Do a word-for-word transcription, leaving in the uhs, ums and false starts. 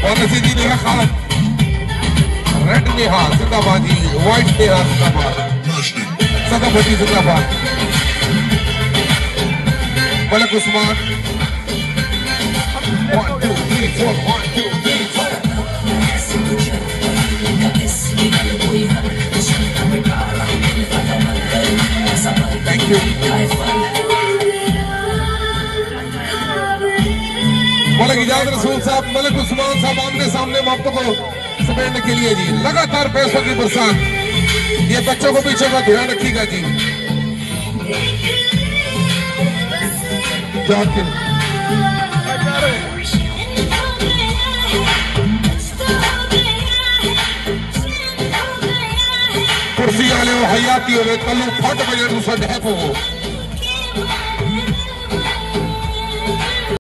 बहुत अच्छी जी नेहा खान, रेड नेहा जिंदाबाद जी, व्हाइट नेहा जिंदाबाद, सदाफती जिंदाबाद, Malak Usman, one two three four, one two three four. Thank you. Malak Ijaz रसूल साहब, मलक उस्मान साहब आमने सामने मोहब्बत को समेटने के लिए जी लगातार पैसों की बरसात। ये बच्चों को पीछे का ध्यान रखिएगा जी। जाके कुर्सी वाले हयाती हो तलू फट बजे दूसरा ढह पो